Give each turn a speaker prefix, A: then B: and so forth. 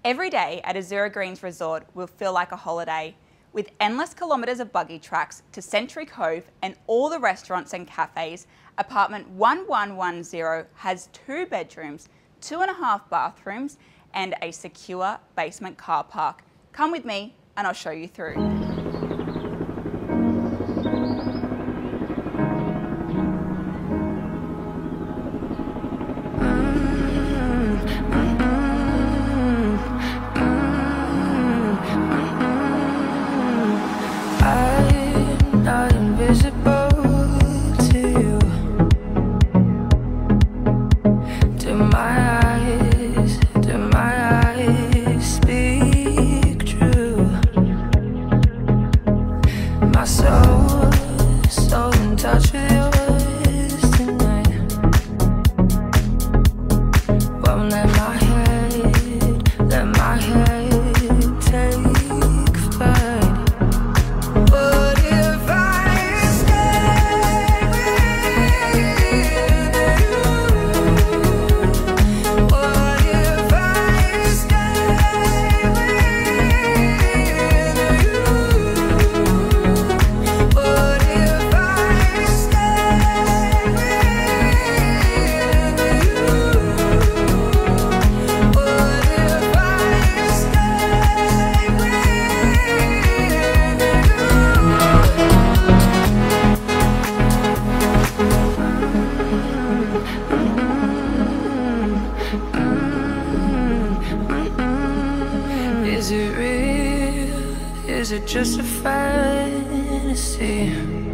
A: Every day at Azzura Greens Resort will feel like a holiday. With endless kilometres of buggy tracks to Century Cove and all the restaurants and cafes, apartment 1110 has 2 bedrooms, 2.5 bathrooms and a secure basement car park. Come with me and I'll show you through.
B: Not invisible to you. Do my eyes speak true? My soul's so in touch with yours tonight. Won't let my head take flight. Is it real? Is it just a fantasy?